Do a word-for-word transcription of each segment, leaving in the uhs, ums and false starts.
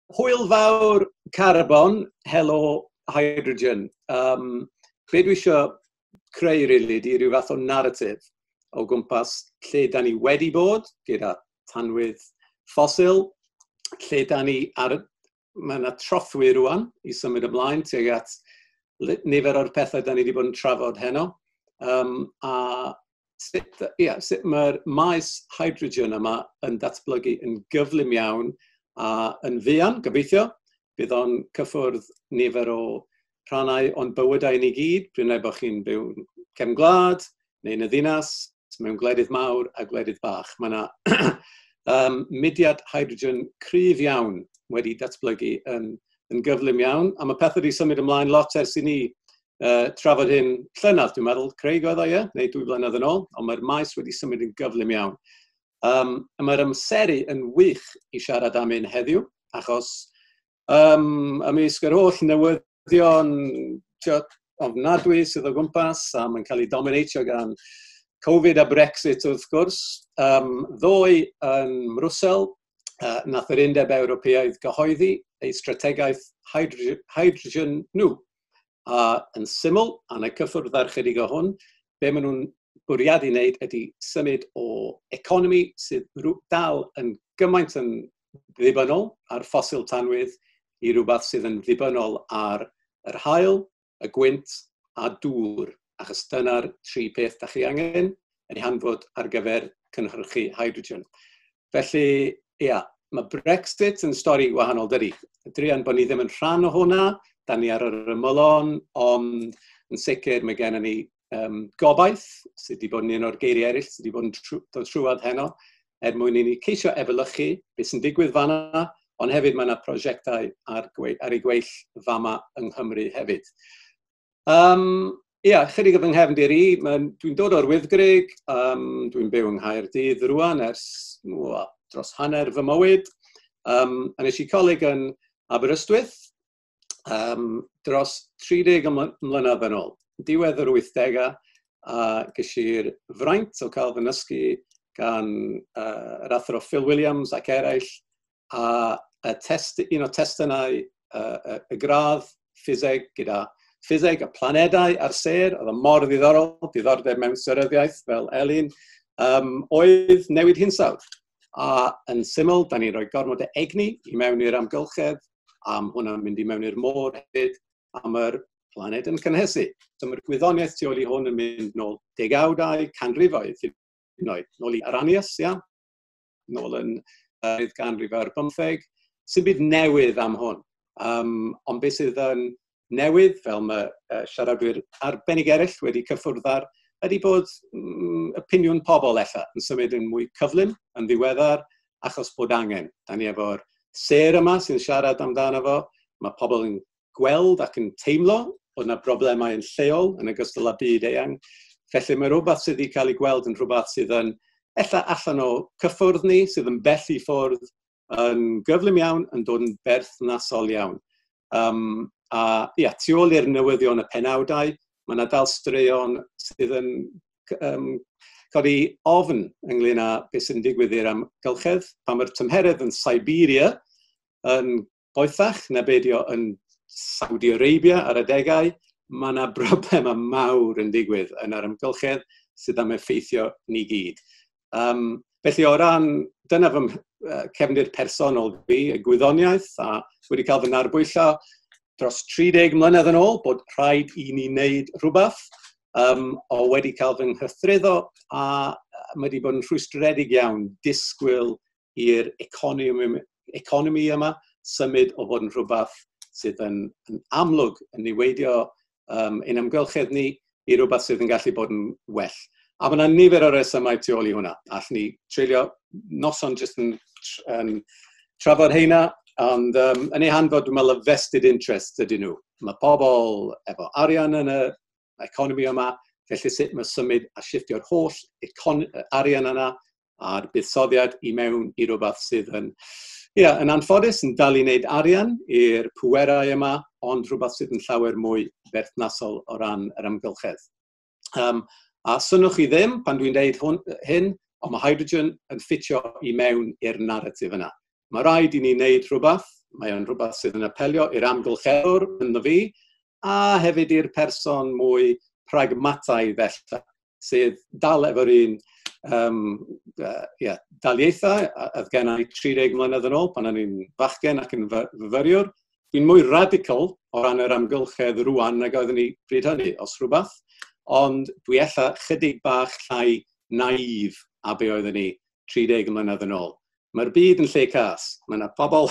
Hwyl fawr carbon, helo hydrogen. Um, be dwi eisiau creu rili di ryw fath o narratif o gwmpas lle da ni wedi bod gyda tanwydd ffosil, lle da ni ar y... Mae yna trothwy rwan i symud ymlaen tuag at nifer o'r pethau da ni wedi bod yn trafod heno. Um, a sut, yeah, sut mae'r maes hydrogen yma yn datblygu yn gyflym iawn a yn fuan, gobeithio, bydd o'n cyffwrdd nifer o rhannau o'n bywydau ni gyd, prynau bod chi'n byw cefn gwlad, neu yn y ddinas, mewn gwledydd mawr a gwledydd bach. Mae yna um, mudiad hydrogen cryf iawn wedi datblygu yn, yn gyflym iawn, a mae pethau wedi symud ymlaen lot ers i ni uh, trafod hyn llynedd, dwi'n meddwl, Craig oedd o, ie, neu dwy flynedd yn ôl, ond mae'r maes wedi symud yn gyflym iawn. Um, mae'r amseru yn wych i siarad am hyn heddiw, achos um, ymysg yr holl newyddion ofnadwy sydd o gwmpas, a mae'n cael ei dominatio gan Covid a Brexit wrth gwrs. Um, ddoe yn Mrwsel, uh, nath yr Undeb Ewropeaidd gyhoeddi ei strategaeth hydrogen, hydrogen nhw. A yn syml, a na cyffwrdd ar chydig o hwn, be maen nhw'n bwriadu wneud ydy symud o economi sydd dal yn gymaint yn ddibynnol ar ffosil tanwydd i rhywbeth sydd yn ddibynnol ar yr haul, y gwynt a dŵr, achos dyna'r tri peth da chi angen yn hanfod ar gyfer cynhyrchu hydrogen. Felly, ia, mae Brexit yn stori wahanol dydi. Drian bod ni ddim yn rhan o hwnna, da ni ar yr ymylon, ond yn sicr mae gennym ni um, gobaith, sydd wedi bod yn un o'r geiriau eraill, sydd wedi bod yn trw dod trwad heno, er mwyn i ni ceisio efelychu beth sy'n digwydd fanna, ond hefyd mae yna prosiectau ar, ar ei gweill fama yng Nghymru hefyd. Um, Ia, chydig o fy nghefndir i, dwi'n dod o'r Wyddgrug, um, dwi'n byw yng Nghaerdydd rwan ers o, dros hanner fy mywyd. Um, a nes i coleg yn Aberystwyth um, dros tri deg mlynedd yn ôl. Diwedd yr wythdegau, a ges i'r fraint o cael fy nysgu gan uh, yr athro Phil Williams ac eraill, a y test, un o testunau uh, y gradd ffiseg gyda ffiseg a planedau ar sêr, oedd y mor ddiddorol, diddordeb mewn seryddiaeth fel Elin, um, oedd newid hinsawdd. A yn syml, da ni'n rhoi gormod o egni i mewn i'r amgylchedd, am hwnna'n mynd i mewn i'r môr hefyd, am yr planed yn cynhesu. So mae'r gwyddoniaeth tu ôl i hwn yn mynd nôl degawdau, canrifoedd, nôl i Aranias, ia? Nôl yn uh, ganrif ar bymtheg, sy'n byd newydd am hwn. Um, ond beth sydd yn newydd, fel mae uh, siaradwyr arbennig eraill wedi cyffwrdd ar, ydy bod mm, opinion pobl ella yn symud yn mwy cyflym, yn ddiweddar, achos bod angen. Da ni efo'r sêr yma sy'n siarad amdano fo, mae pobl yn gweld ac yn teimlo bod yna broblemau yn lleol yn ogystal â byd eang. Felly mae rhywbeth sydd wedi cael ei gweld yn rhywbeth sydd yn ella allan o cyffwrdd ni, sydd yn bell i ffwrdd, yn gyflym iawn, yn dod yn berthnasol iawn. Um, a ia, tu ôl i'r newyddion y penawdau, mae yna dal straeon sydd yn um, codi ofn ynglyn â beth sy'n digwydd i'r amgylchedd. Pan mae'r tymheredd yn Siberia yn boethach na beidio yn Saudi Arabia ar y degau, mae yna broblemau mawr yn digwydd yn yr amgylchedd sydd am effeithio ni gyd. Um, felly o ran, dyna fy uh, cefndir personol fi, y gwyddoniaeth, a wedi cael fy narbwyllo dros tri deg mlynedd yn ôl bod rhaid i ni wneud rhywbeth, um, o wedi cael fy nghythryddo, a mae wedi bod yn rhwystredig iawn disgwyl i'r economi, economi yma symud o fod yn rhywbeth sydd yn, yn amlwg yn niweidio um, ein amgylchedd ni i rhywbeth sydd yn gallu bod yn well. A mae yna nifer o resymau tu ôl i hwnna. Allwn ni treulio noson jyst yn, yn trafod heina, ond um, yn ei hanfod dwi'n meddwl y vested interest ydyn nhw. Mae pobl efo arian yn y economi yma, felly sut mae symud a shifftio'r holl arian yna a'r buddsoddiad i mewn i rhywbeth sydd yn, ia, yn anffodus yn dal i wneud arian i'r pwerau yma, ond rhywbeth sydd yn llawer mwy berthnasol o ran yr amgylchedd. Um, A synnwch chi ddim, pan dwi'n deud hwn, hyn, ond mae hydrogen yn ffitio i mewn i'r narratif yna. Mae rhaid i ni wneud rhywbeth, mae o'n rhywbeth sydd yn apelio i'r amgylcheddwr ynddo fi, a hefyd i'r person mwy pragmataidd felly, sydd dal efo'r un um, uh, yeah, daliaethau, oedd gen i tri deg mlynedd yn ôl, pan o'n i'n fachgen ac yn fyfyriwr. Dwi'n mwy radical o ran yr amgylchedd rwan nag oeddwn ni pryd hynny, os rhywbeth, ond dwi ella chydig bach llai naif a be oeddwn ni tri deg mlynedd yn ôl. Mae'r byd yn lle cas. Mae yna pobl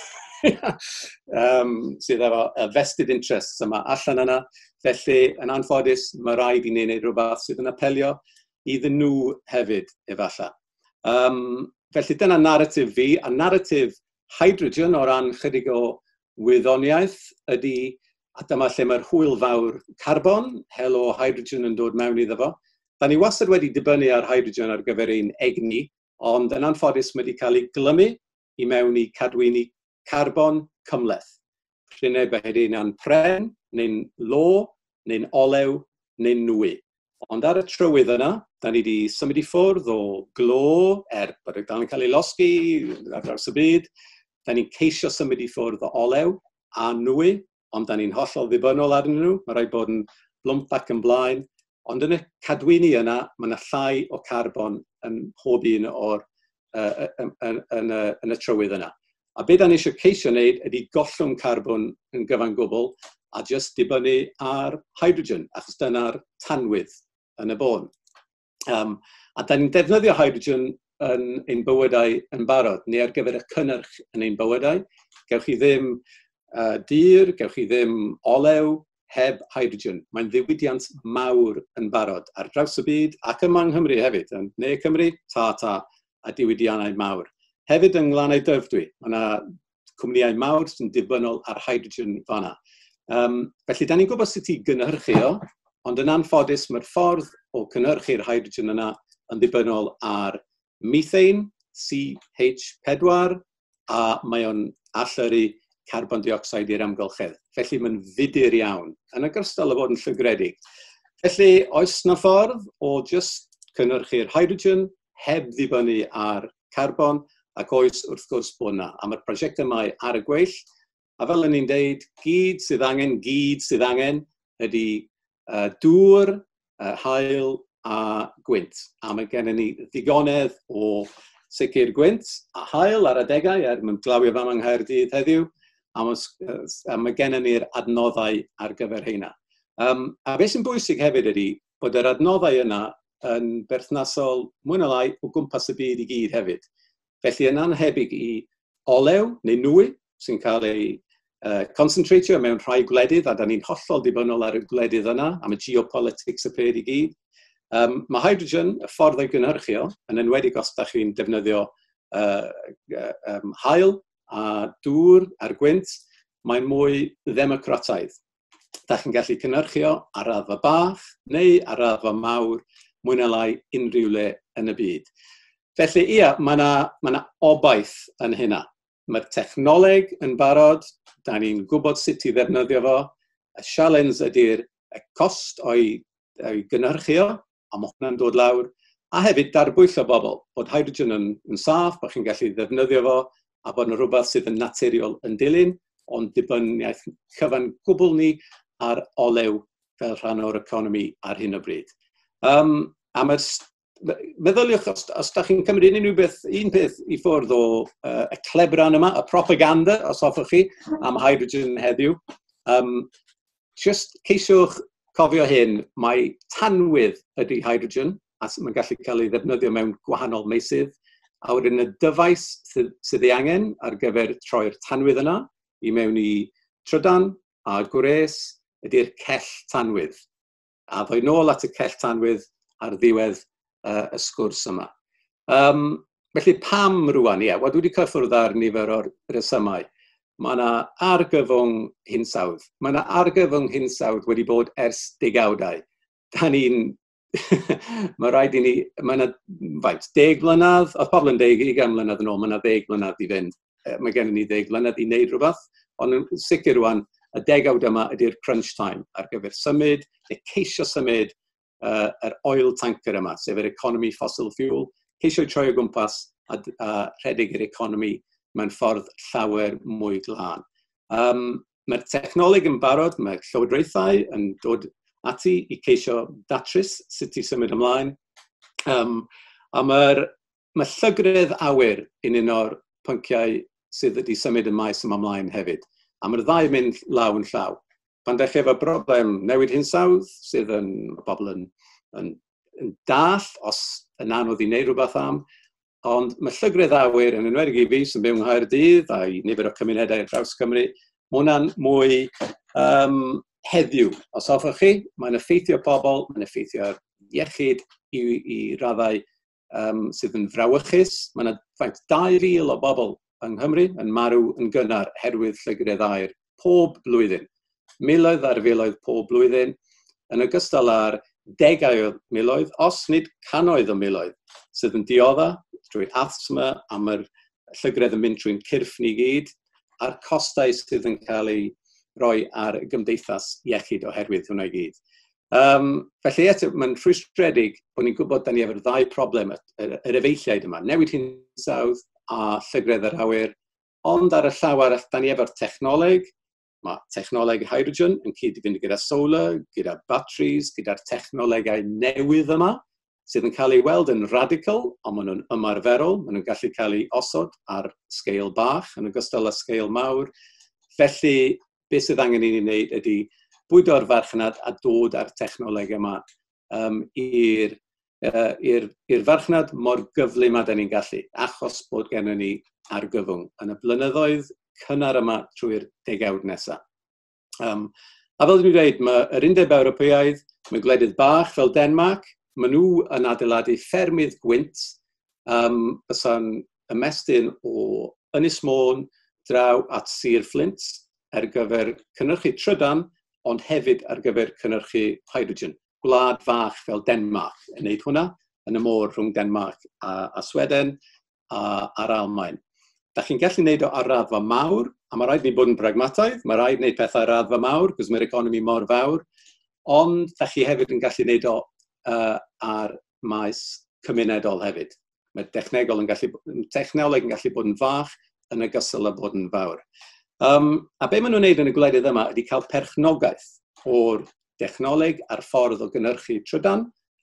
um, sydd efo uh, vested interests yma allan yna. Felly, yn anffodus, mae rhaid i ni wneud rhywbeth sydd yn apelio iddyn nhw hefyd, efallai. Um, felly, dyna narratif fi. A narratif hydrogen o ran chydig o wyddoniaeth ydy, a dyma lle mae'r hwyl fawr carbon, Helo hydrogen yn dod mewn iddo fo. Da ni wastad wedi dibynnu ar hydrogen ar gyfer ein egni, ond yn anffodus mae wedi cael ei glymu i mewn i cadwyni carbon cymleth. Rhywun bod hynny'n pren, neu'n lo, neu'n olew, neu'n nwy. Ond ar y trywydd yna, da ni wedi symud i ffwrdd o glo, er bod yn cael ei losgi ar draws y byd. Da ni'n ceisio symud i ffwrdd o olew a nwy, ond da ni'n hollol ddibynnol arnyn nhw. Mae rhaid bod yn blwmp ac yn blaen. Ond yn y cadwyni yna, mae yna llai o carbon yn pob un o'r uh, yn, yn, yn, yn y trywydd yna. A beth da ni eisiau ceisio wneud ydy gollwng carbon yn gyfan gwbl a jyst dibynnu ar hydrogen, achos dyna'r tanwydd yn y bôn. Um, a da ni'n defnyddio hydrogen yn ein bywydau yn barod, neu ar gyfer y cynnyrch yn ein bywydau. Gewch chi ddim uh, dyr, gewch chi ddim olew, heb hydrogen. Mae'n ddiwydiant mawr yn barod ar draws y byd ac yma yng Nghymru hefyd. Ne Cymru, ta ta, a diwydiannau mawr. Hefyd yng Ngwlannau Dyfrdwy, mae yna cwmnïau mawr sy'n dibynnol ar hydrogen fanna. Um, felly, da ni'n gwybod sut i gynhyrchu o, ond yn anffodus mae'r ffordd o cynhyrchu'r hydrogen yna yn dibynnol ar methane, C H pedwar, a mae o'n allyrru carbon dioxide i'r amgylchedd. Felly mae'n fudur iawn, yn ogystal â fod yn llwygredig. Felly, oes yna ffordd o just cynhyrchu'r hydrogen heb ddibynnu ar carbon, ac oes wrth gwrs bod yna. A mae'r prosiect yma ar y gweill, a fel ni'n deud, gyd sydd angen, gyd sydd angen, ydy uh, dŵr, uh, haul a gwynt. A mae gennym ni ddigonedd o sicr gwynt a haul ar adegau, er mae'n glawio fam yng Nghaerdydd heddiw, a mae gennym ni'r adnoddau ar gyfer heina. Um, a beth sy'n bwysig hefyd ydy bod yr adnoddau yna yn berthnasol mwy na lai o gwmpas y byd i gyd hefyd. Felly yn anhebyg i olew neu nwy sy'n cael ei uh, concentratio mewn rhai gwledydd, a da ni'n hollol dibynnol ar y gwledydd yna, am y geopolitics y peth i gyd. Um, mae hydrogen, y ffordd o'i gynhyrchu o, yn enwedig os da chi'n defnyddio uh, um, haul a dŵr a'r gwynt, mae'n mwy ddemocrataidd. Da chi'n gallu cynhyrchu o ar raddfa bach neu ar raddfa mawr mwy na lai unrhyw le yn y byd. Felly, ia, mae yna ma obaith yn hynna. Mae'r technoleg yn barod, da ni'n gwybod sut i ddefnyddio fo. Y sialens ydy'r cost o'i, o'i gynhyrchu o, a mae hwnna'n dod lawr. A hefyd darbwyllo bobl, bod hydrogen yn, yn saff, bod chi'n gallu ddefnyddio fo, a bod yna rhywbeth sydd yn naturiol yn dilyn, ond dibyniaeth cyfan gwbl ni ar olew fel rhan o'r economi ar hyn o bryd. Um, a mae'r meddyliwch, os, os da chi'n cymryd unrhyw beth, un peth i ffwrdd o uh, y clebran yma, y propaganda, os hoffwch chi, am hydrogen heddiw, um, just ceisiwch cofio hyn, mae tanwydd ydy hydrogen, a mae'n gallu cael ei ddefnyddio mewn gwahanol meysydd, a wedyn y dyfais sydd, sydd ei angen ar gyfer troi'r tanwydd yna, i mewn i trydan a gwres, ydy'r cell tanwydd. A ddoi nôl at y cell tanwydd ar ddiwedd uh, y sgwrs yma. Um, felly pam rwan? Ie, wel, dwi wedi cyffwrdd ar nifer o'r resymau. Mae yna argyfwng hinsawdd. Mae yna argyfwng hinsawdd wedi bod ers degawdau. Da ni'n mae rhaid i ni, mae yna faint, deg mlynedd, oedd pobl yn deg, ugain mlynedd yn ôl, mae yna ddeg mlynedd i fynd. Mae gen i ni ddeg mlynedd i wneud rhywbeth, ond yn sicr rwan, y degawd yma ydy'r crunch time ar gyfer symud, neu ceisio symud uh, yr oil tanker yma, sef yr economi fossil fuel, ceisio troi o gwmpas a, a rhedeg yr economi mewn ffordd llawer mwy glân. Um, Mae'r technoleg yn barod, mae llywodraethau yn dod ati i ceisio datrys sut i symud ymlaen. Um, a mae'r mae llygredd awyr yn un o'r pynciau sydd wedi symud y maes yma ymlaen hefyd. A mae'r ddau mynd law yn llaw. Pan ddech chi efo broblem newid hinsawdd, sydd yn bobl yn, yn, yn dall os yn anodd i wneud rhywbeth am, ond mae llygredd awyr yn enwedig i fi sy'n byw yng Nghaerdydd a i nifer o cymunedau ar draws Cymru, mae hwnna'n mwy um, heddiw. Os hoffech chi, mae'n effeithio pobl, mae'n effeithio iechyd i, i raddau um, sydd yn frawychus. Mae yna faint dau fil o bobl yng Nghymru yn marw yn gynnar herwydd llygredd awyr pob blwyddyn. Miloedd ar filoedd pob blwyddyn, yn ogystal â'r degau o miloedd, os nid cannoedd o miloedd, sydd yn diodda drwy asthma am yr llygredd yn mynd trwy'n cyrff ni gyd, a'r costau sydd yn cael ei roi ar y gymdeithas iechyd oherwydd hwnna i gyd. Um, felly eto, mae'n rhwystredig bod ni'n gwybod da ni efo'r ddau problem, yr, yr efeilliaid yma, newid hinsawdd a llygredd yr awyr, ond ar y llaw arall, da ni efo'r technoleg, mae technoleg hydrogen yn cyd-fynd gyda solar, gyda batteries, gyda'r technolegau newydd yma, sydd yn cael ei weld yn radical, ond maen nhw'n ymarferol, maen nhw'n gallu cael ei osod ar sgeil bach, yn ogystal â sgeil mawr. Felly, beth sydd angen i ni wneud ydy bwydo'r farchnad a dod â'r technoleg yma um, i'r uh, i'r, i'r farchnad mor gyflym a da ni'n gallu, achos bod gennym ni argyfwng yn y blynyddoedd cynnar yma trwy'r degawd nesaf. Um, a fel dwi'n dweud, mae'r Undeb Ewropeaidd, mae gwledydd bach fel Denmark, maen nhw yn adeiladu ffermydd gwynt, um, bysa'n ymestyn o Ynys Môn draw at Sir Fflint ar gyfer cynnyrchu trydan, ond hefyd ar gyfer cynnyrchu hydrogen. Gwlad fach fel Denmark yn gwneud hwnna, yn y môr rhwng Denmark a, a Sweden a, a'r Almaen. Da chi'n gallu gwneud o ar raddfa mawr, a mae rhaid ni bod yn pragmataidd, mae rhaid wneud pethau ar raddfa mawr, cos mae'r economi mor fawr, ond da chi hefyd yn gallu wneud o uh, ar maes cymunedol hefyd. Mae'r technegol yn gallu, technoleg yn gallu bod yn fach yn ogystal â bod yn fawr. Um, a be maen nhw'n wneud yn y gwledydd yma ydy cael perchnogaeth o'r technoleg a'r ffordd o gynnyrchu trydan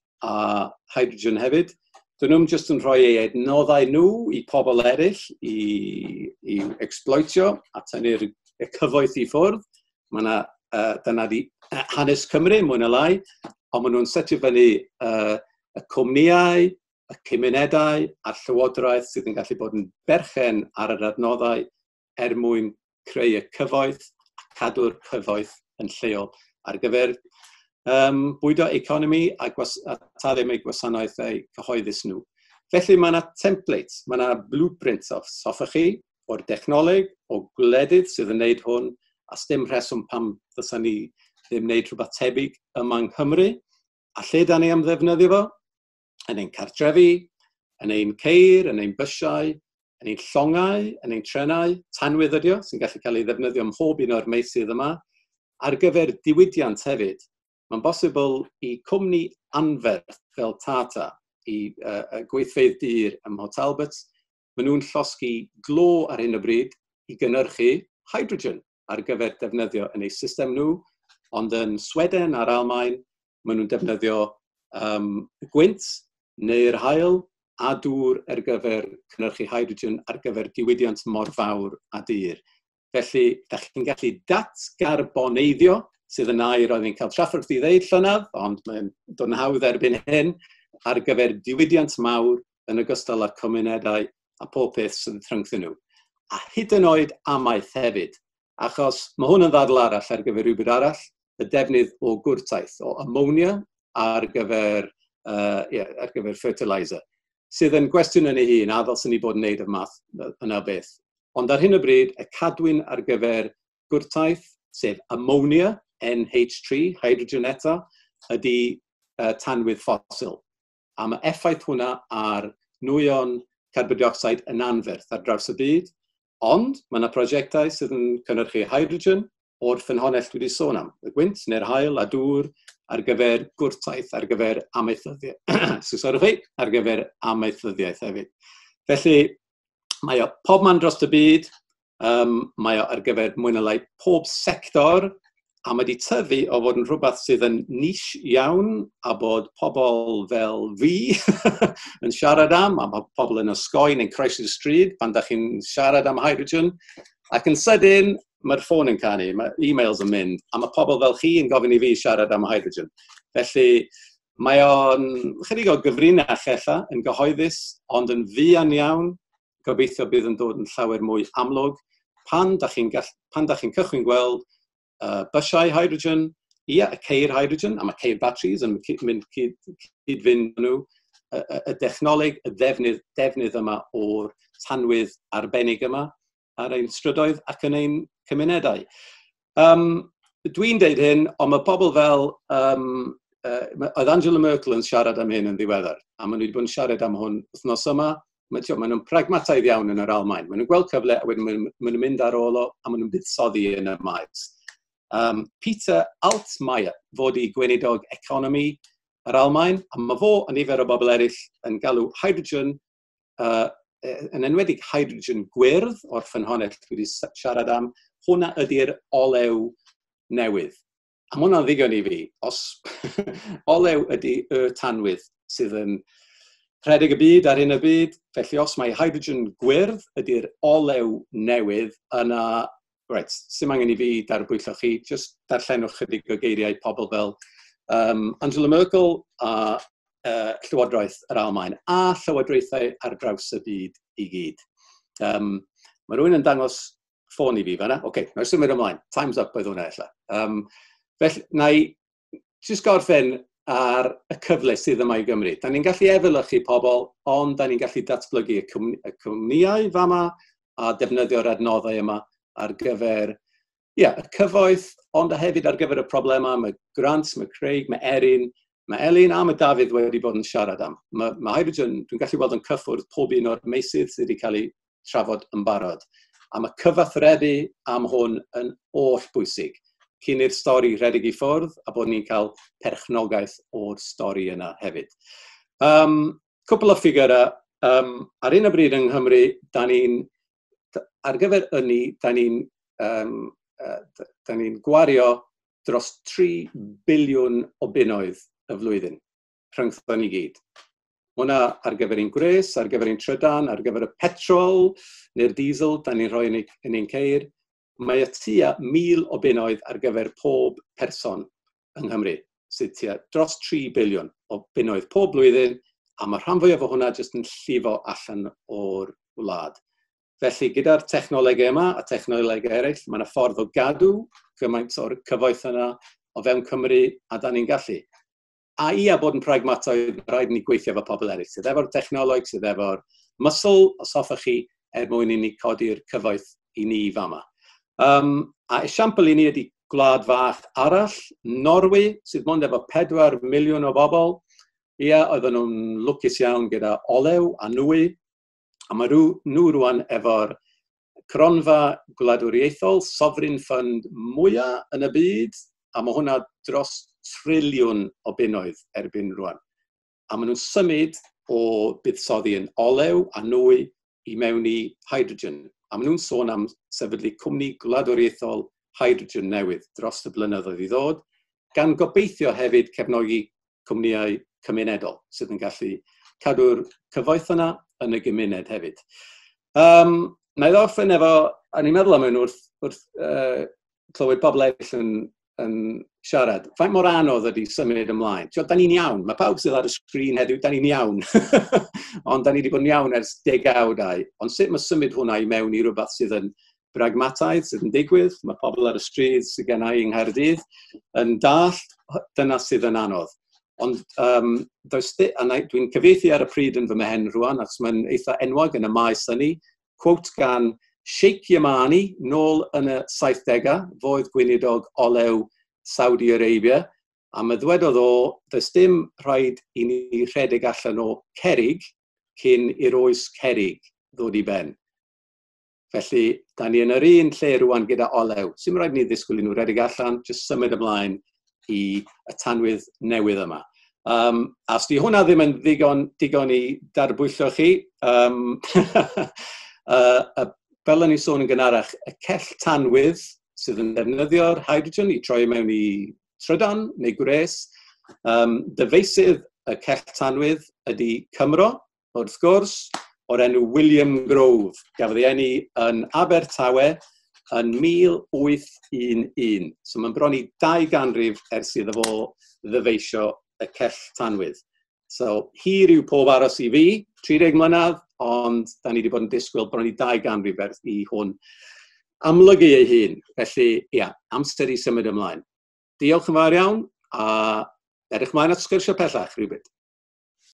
a hydrogen hefyd. Dyn nhw'n jyst yn rhoi eu adnoddau nhw i pobl eraill i, i exploitio a tynnu'r cyfoeth i ffwrdd. Mae uh, dyna di hanes Cymru, mwy na lai, ond maen nhw'n setio fyny uh, y cwmnïau, y cymunedau a'r llywodraeth sydd yn gallu bod yn berchen ar yr adnoddau er mwyn creu y cyfoeth a cadw'r cyfoeth yn lleol ar gyfer um, bwydo economi a, gwas, a taddim eu gwasanaethau cyhoeddus nhw. Felly mae yna templates, mae yna blueprints of soffach chi o'r technoleg, o gwledydd sydd yn gwneud hwn, a sdim rheswm pam ddysa ni ddim wneud rhywbeth tebyg yma yng Nghymru, a lle da ni am ddefnyddio fo, yn ein cartrefi, yn ein ceir, yn ein bysiau, yn ein llongau, yn ein trenau, tanwyddio, sy'n gallu cael ei ddefnyddio ym mhob un o'r meysydd yma, ar gyfer diwydiant hefyd. Mae'n bosibl i cwmni anferth fel Tata, i uh, gweithfeydd dyr ym Mhort Talbot, maen nhw'n llosgi glo ar hyn o bryd i gynnyrchu hydrogen ar gyfer defnyddio yn eu system nhw, ond yn Sweden a'r Almaen, maen nhw'n defnyddio um, gwynt neu'r haul a dŵr ar gyfer cynnyrchu hydrogen ar gyfer diwydiant mor fawr a dyr. Felly, da chi'n gallu datgarboneiddio, sydd yn air oedd ni'n cael trafferth i ddeud llynedd, ond mae'n dod yn hawdd erbyn hyn, ar gyfer diwydiant mawr yn ogystal â cymunedau a pob peth sydd yn rhyngthyn nhw. A hyd yn oed amaeth hefyd, achos mae hwn yn ddadl arall ar gyfer rhywbeth arall, y defnydd o gwrtaith, o ammonia ar gyfer, uh, yeah, ar gyfer fertiliser, sydd yn gwestiwn yn ei hun, a ddylsyn ni bod yn gwneud y math yna beth. Ond ar hyn o bryd, y cadwyn ar gyfer gwrtaith, sef ammonia, N H three, hydrogen eto, ydy uh, tanwydd ffosil. A mae effaith hwnna ar nwyon carbon dioxide yn anferth ar draws y byd, ond mae yna prosiectau sydd yn cynnyrchu hydrogen o'r ffynhonnell dwi wedi sôn am, y gwynt neu'r haul a dŵr ar gyfer gwrtaith, ar gyfer amaethyddiaeth, ar gyfer amaethyddiaeth hefyd. Felly, Mae o pob man dros y byd, um, mae o ar gyfer mwy na lai pob sector, a mae wedi tyfu o fod yn rhywbeth sydd yn niche iawn, a bod pobl fel fi yn siarad am, a mae pobl yn osgoi neu'n croesi'r stryd pan da chi'n siarad am hydrogen, ac yn sydyn, mae'r ffôn yn canu, mae e-mails yn mynd, a mae pobl fel chi yn gofyn i fi siarad am hydrogen. Felly, mae o'n chydig o gyfrinach ella, yn gyhoeddus, ond yn fuan iawn, gobeithio bydd yn dod yn llawer mwy amlwg. Pan da chi'n pan da chi'n cychwyn gweld uh, bysiau hydrogen, ia, y ceir hydrogen, a mae ceir batteries yn mynd cyd-fynd nhw, y, y dechnoleg, y ddefnydd, defnydd yma o'r tanwydd arbennig yma, ar ein strydoedd ac yn ein cymunedau. Um, Dwi'n deud hyn, ond mae pobl fel, um, uh, oedd Angela Merkel yn siarad am hyn yn ddiweddar, a maen nhw wedi bod yn siarad am hwn wythnos yma. Maen nhw'n pragmataidd iawn yn yr Almaen. Maen nhw'n gweld cyfle, a wedyn maen nhw'n mynd ar ôl o, a maen nhw'n buddsoddi yn y maes. Um, Peter Altmaier, fod i gweinidog economi yr Almaen, a mae fo a nifer o bobl eraill yn galw hydrogen, uh, yn enwedig hydrogen gwyrdd, o'r ffynhonnell dwi wedi siarad am, hwnna ydy'r olew newydd. A mae hwnna'n ddigon i fi. Os olew ydy y tanwydd sydd yn rhedeg y byd ar hyn y byd, felly os mae hydrogen gwyrdd ydy'r olew newydd, yna, right, sy'n angen i fi darbwyllo chi, jyst darllenwch chydig o geiriau pobl fel um, Angela Merkel a uh, Llywodraeth yr Almaen, a llywodraethau ar draws y byd i gyd. Um, mae rhywun yn dangos ffôn i fi fan'na. OK, nawr symud ymlaen. Time's up oedd hwnna ella. Um, felly, na i jyst gorffen ar y cyfle sydd yma i Gymru. Da ni'n gallu efelychu pobl, ond da ni'n gallu datblygu y cwmnïau fama a defnyddio'r adnoddau yma ar gyfer yeah, y cyfoeth, ond hefyd ar gyfer y problemau. Mae Grant, mae Craig, mae Erin, mae Elin a mae Dafydd wedi bod yn siarad am. Mae, mae hydrogen, dwi'n gallu weld yn cyffwrdd pob un o'r meysydd sydd wedi cael ei trafod yn barod. A mae cyfathrebu am hwn yn oll bwysig. Cyn i'r stori rhedeg i ffwrdd, a bod ni'n cael perchnogaeth o'r stori yna hefyd. Um, cwpl o ffigurau. Um, ar un o bryd yng Nghymru, da ni'n, ar gyfer ynni, da ni'n um, uh, da ni'n gwario dros tri biliwn o bunnoedd y flwyddyn, rhyngthon ni gyd. Hwna ar gyfer un gwres, ar gyfer un trydan, ar gyfer y petrol neu'r diesel, da ni'n rhoi yn ein ceir. Mae y tua mil o bunnoedd ar gyfer pob person yng Nghymru, sydd tua dros tri biliwn o bunnoedd pob blwyddyn, a mae rhan fwyaf o hwnna jyst yn llifo allan o'r wlad. Felly, gyda'r technolegau yma a technolegau eraill, mae yna ffordd o gadw gymaint o'r cyfoeth yna o fewn Cymru, a da ni'n gallu. A i a bod yn pragmataidd, rhaid ni gweithio efo pobl eraill, sydd efo'r technoleg, sydd efo'r muscle, os hoffech chi, er mwyn i ni codi'r cyfoeth i ni fama. Um, a esiampl i ni ydy gwlad fach arall, Norwy, sydd mond efo pedwar miliwn o bobl. Ia, oedden nhw'n lwcus iawn gyda olew a nwy, a mae nhw rwan efo'r cronfa gwladwriaethol, sovereign fund mwyaf yn y byd, a mae hwnna dros triliwn o bunnoedd erbyn rwan. A maen nhw'n symud o buddsoddi yn olew a nwy i mewn i hydrogen. A maen nhw'n sôn am sefydlu cwmni gwladwriaethol hydrogen newydd dros y blynyddoedd i ddod, gan gobeithio hefyd cefnogi cwmnïau cymunedol, sydd yn gallu cadw'r cyfoeth yna yn y gymuned hefyd. Um, na i ddorffen efo, a ni'n meddwl am hyn wrth, wrth uh, clywed pobl eraill yn, yn siarad. Faint mor anodd ydy symud ymlaen? Tio, da ni'n iawn. Mae pawb sydd ar y sgrin heddiw, da ni'n iawn. Ond da ni wedi bod yn iawn ers degawdau. Ond sut mae symud hwnna i mewn i rhywbeth sydd yn bragmataidd, sydd yn digwydd? Mae pobl ar y stryd sydd gen i yng Nghaerdydd yn dallt, dyna sydd yn anodd. Ond um, dwi'n cyfieithu ar y pryd yn fy mhen rwan, ac mae'n eitha enwog yn y maes hynny. Quote gan Sheikh Yamani, nôl yn y saithdegau, foedd gweinidog olew Saudi Arabia, a mae ddwedodd o, does dim rhaid i ni rhedeg allan o cerig cyn i'r oes cerig ddod i ben. Felly, da ni yn yr un lle rwan gyda olew. Sy'n rhaid ni ddisgwyl i nhw rhedeg allan, jyst symud ymlaen i y tanwydd newydd yma. Um, a os di hwnna ddim yn ddigon, digon i darbwyllo chi, um, Uh, uh, fel o'n i sôn yn gynharach, y cell tanwydd sydd yn defnyddio'r hydrogen i troi mewn i trydan neu gwres. Um, dyfeisydd y cell tanwydd ydy Cymro, wrth gwrs, o'r enw William Grove. Gafodd ei eni yn Abertawe yn mil wyth un un. So mae'n bron i dau ganrif ers iddo fo ddyfeisio y cell tanwydd. So hir yw pob aros i fi, tri deg mlynedd, ond da ni wedi bod yn disgwyl bron i dau ganrif ers i hwn amlygu ei hun. Felly, ia, amser i symud ymlaen. Diolch yn fawr iawn, a edrych mlaen at sgyrsio pellach rhywbryd.